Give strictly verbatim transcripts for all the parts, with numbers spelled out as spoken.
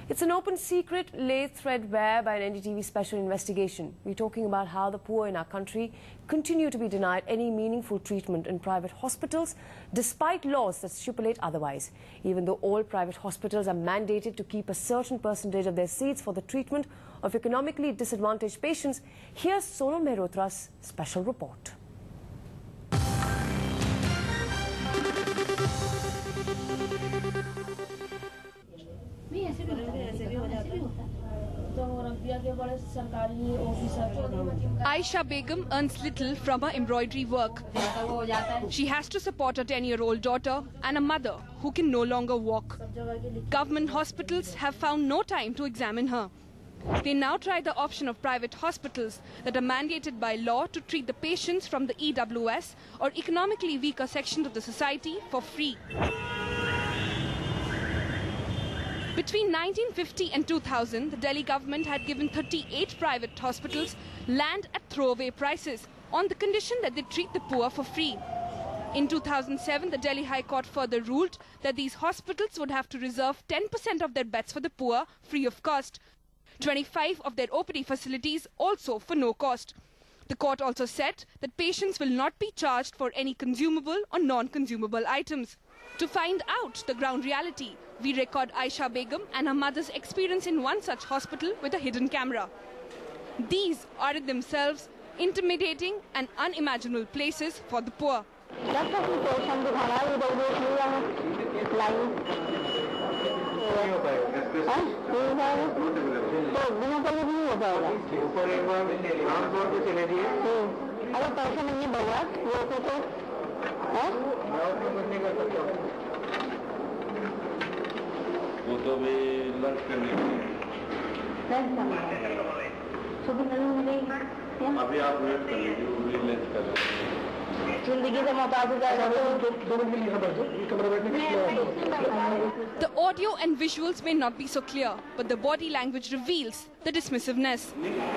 It's an open secret laid threadbare by an N D T V special investigation. We're talking about how the poor in our country continue to be denied any meaningful treatment in private hospitals despite laws that stipulate otherwise. Even though all private hospitals are mandated to keep a certain percentage of their seats for the treatment of economically disadvantaged patients, here's Sonal Mehrotra's special report. Aisha Begum earns little from her embroidery work. She has to support a ten-year-old daughter and a mother who can no longer walk. Government hospitals have found no time to examine her. They now try the option of private hospitals that are mandated by law to treat the patients from the E W S or economically weaker sections of the society for free. Between nineteen fifty and two thousand, the Delhi government had given thirty-eight private hospitals land at throwaway prices on the condition that they treat the poor for free. In two thousand seven, the Delhi High Court further ruled that these hospitals would have to reserve ten percent of their beds for the poor free of cost, twenty-five of their O P D facilities also for no cost. The court also said that patients will not be charged for any consumable or non-consumable items. To find out the ground reality, we record Aisha Begum and her mother's experience in one such hospital with a hidden camera. These are in themselves intimidating and unimaginable places for the poor. The audio and visuals may not be so clear, but the body language reveals the dismissiveness.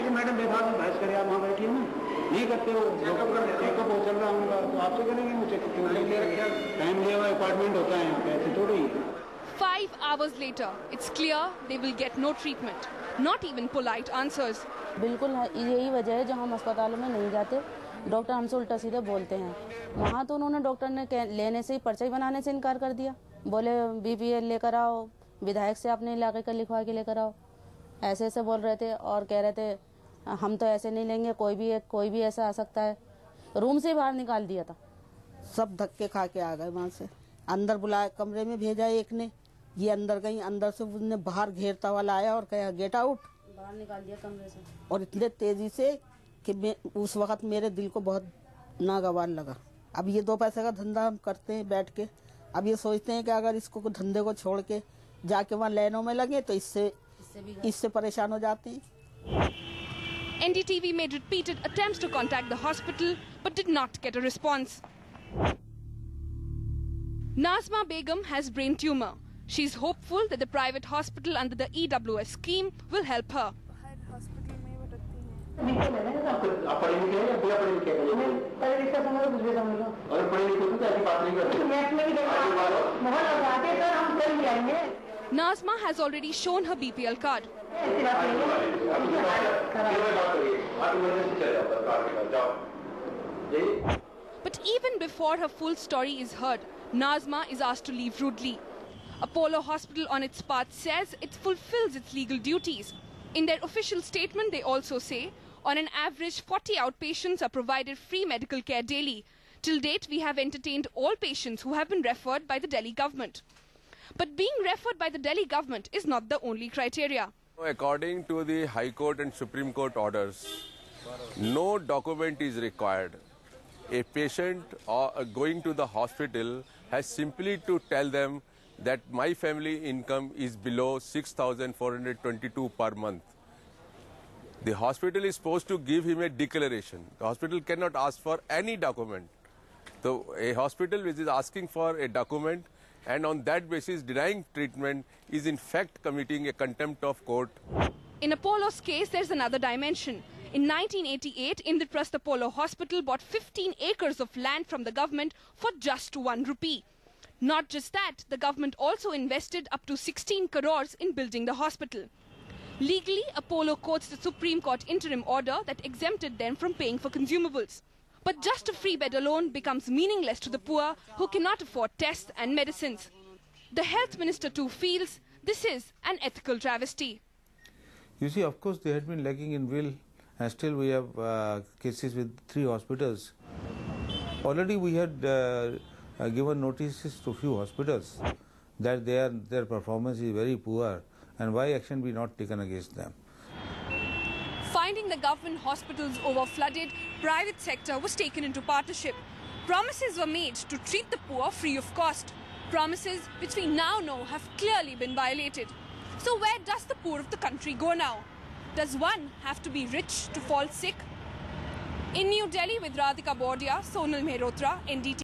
Five hours later, it's clear they will get no treatment, not even polite answers. बिल्कुल यही वजह है जो हम अस्पतालों में नहीं जाते, डॉक्टर हमसे उल्टा सीधे बोलते हैं। वहाँ तो उन्होंने डॉक्टर ने लेने से ही पर्चा बनाने से इनकार कर दिया, बोले बीपीएल लेकर आओ, विधायक से अपने इलाके का लिखवा के लेकर आओ, ऐसे ऐसे बोल रहे थे और कह रहे थे हम तो ऐसे नहीं लेंगे, कोई भी कोई भी ऐसा आ सकता है। रूम से बाहर निकाल दिया था। सब धक्के खा के आ गए वहाँ से, अंदर बुलाया, कमरे में भेजा एक ने, ये अंदर गई, अंदर से उसने बाहर घेरता वाला आया और कहा गेट आउट, बाहर निकाल दिया कमरे से और इतने तेजी से कि मैं उस वक्त मेरे दिल को बहुत नागवार लगा। अब ये दो पैसे का धंधा हम करते हैं बैठ के, अब ये सोचते हैं कि अगर इसको धंधे को छोड़ के जाके वहाँ लाइनों में लगे तो इससे इससे परेशान हो जाते हैं। N D T V made repeated attempts to contact the hospital but did not get a response. Nazma Begum has brain tumor. She is hopeful that the private hospital under the E W S scheme will help her. Nazma has already shown her B P L card. But even before her full story is heard, Nazma is asked to leave rudely. Apollo Hospital on its part says it fulfills its legal duties. In their official statement, they also say, on an average, forty outpatients are provided free medical care daily. Till date, we have entertained all patients who have been referred by the Delhi government. But being referred by the Delhi government is not the only criteria. According to the High Court and Supreme Court orders, no document is required. A patient or going to the hospital has simply to tell them that my family income is below six thousand four hundred twenty-two per month. The hospital is supposed to give him a declaration. The hospital cannot ask for any document. So a hospital which is asking for a document and on that basis denying treatment is in fact committing a contempt of court. In Apollo's case, there's another dimension. In nineteen eighty-eight, Indraprastha Apollo Hospital bought fifteen acres of land from the government for just one rupee. Not just that, the government also invested up to sixteen crores in building the hospital. Legally, Apollo quotes the Supreme Court interim order that exempted them from paying for consumables. But just a free bed alone becomes meaningless to the poor who cannot afford tests and medicines. The health minister too feels this is an ethical travesty. You see, of course, they had been lacking in will, and still we have uh, cases with three hospitals. Already we had uh, uh, given notices to few hospitals that their, their performance is very poor, and why action be not taken against them. Finding the government hospitals over-flooded, private sector was taken into partnership. Promises were made to treat the poor free of cost. Promises which we now know have clearly been violated. So where does the poor of the country go now? Does one have to be rich to fall sick? In New Delhi with Radhika Bordia, Sonal Mehrotra, N D T V.